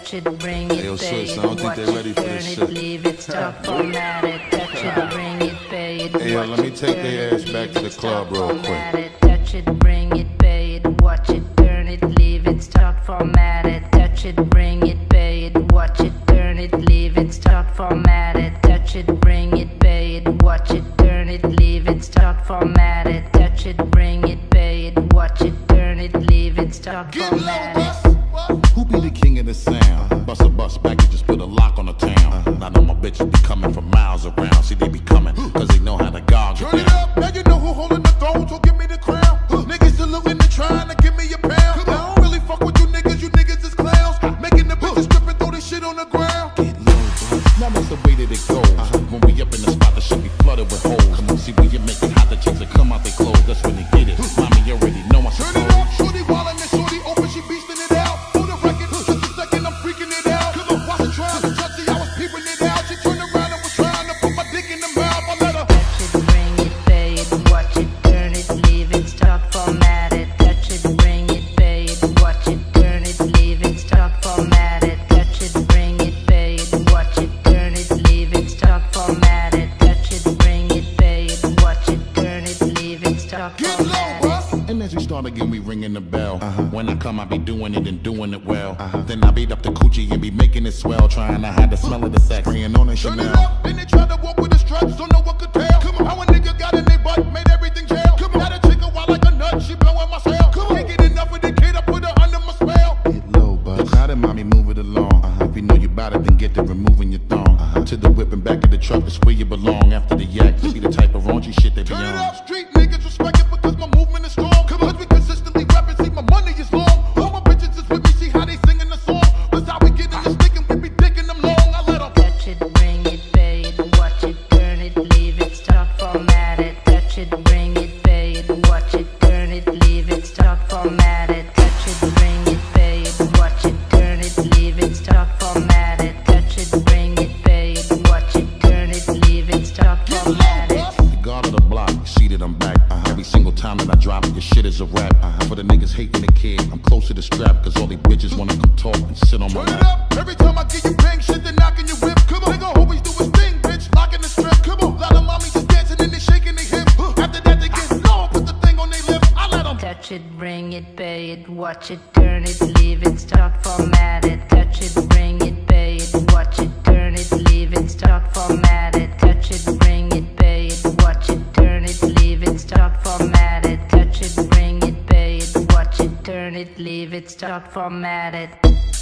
touch it, bring it, pay it, watch it, turn it, leave it, stop, format it, touch it, bring it, pay it, hey, yo, let me take their ass back to the club real quick. Touch it, bring it, pay it, watch it, turn it, leave it, start, format it, touch it, bring it, pay it, watch it, turn it, leave it, start, format it, touch it, bring it, pay it, watch it, turn it, leave it, start, format it, touch it, bring it, pay it, watch it, turn it, leave it, start, format it. Who be the king of the sound? Busta Bus packages put a lock on the town. I know my bitches be coming from miles around. See, they be coming, cause they know how to guard you. Turn it up, now you know who holding the throne, so give me the crown. Niggas salutin' and trying to give me a pound. I don't really fuck with you niggas is clowns. Making the bitches strip and throw this shit on the ground. Get low, bro. Now that's the way that it goes. When we up in the spot, the shit be flooded with holes. Come on, see, when you make it hot, the chicks that come out they clothes. That's when they get it. Mommy, you already know I Turn it up, shorty wildin' and shorty open, she beastin' it out. For the record, just a second, I'm freaking it out. Cause I wasn't trying to touch it, I was peeping it out. She turned around and was trying to put my dick in the mouth. I let her touch it, bring it, pay it, watch it, turn it, leave it, start, format it, touch it, bring it, pay it, watch it, turn it, leave it, start, format it, touch it, bring it, pay it, watch it, turn it, leave it, start, format it, touch it, bring it, pay it, watch it, turn it, leave it, start, get format low, it. Bus. And as we start again, we ringing the bell. When I come, I be doing it and doing it well. Then I beat up the coochie and be making it swell. Trying to hide the smell of the sex, spraying on it Turn it Chanel. up, then they tried to walk with the straps, so no one could tell. Come on, how a nigga got in their butt, made everything jail. Come on, got a chick a wild like a nut, she blowing my cell. Come on, can't get enough of the kid, I put her under my spell. Get low, bud. Now then, mommy, move it along. If you know you bout it, then get to removing your thong. To the whip and back of the truck, that's where you belong. After the yak, to be the type of raunchy shit they be Turn it on. up, street niggas respect it because my movement is strong. Come on, 'cause we consistently rapping, see my money is long. All my bitches is with me, see how they singing the song. That's how we get in the stick and we be digging them long. I let them Touch it, bring it, pay it, watch it, turn it, leave it, start, format it, touch it, bring it, pay it, watch it, turn it, leave it, start, format it, touch it, bring it, pay it, watch it, turn it, leave it, start, format it, touch it, bring it, pay it, watch it, turn it, leave it, start, format it. The guard of the block, you see that I'm back. Every single time that I drop it, your shit is a rap. For the niggas hating the kid, I'm close to the strap. Cause all these bitches wanna come talk and sit on my turn it lap. up. Every time I get you bang shit, then knocking your whip. Come on, nigga always do his thing, bitch, locking the strip. Come on, lot of mommies just dancing and they shaking their hips. After that they get low, put the thing on their lip. I let them Touch it, bring it, pay it, watch it, turn it, leave it, start, format it, touch it, bring it, pay it, watch it, turn it, leave it, start, format it, touch it, bring it, pay it, watch it, turn it, leave it, start, format it, touch it, bring it, pay it, watch it, turn it, leave it, start, format it.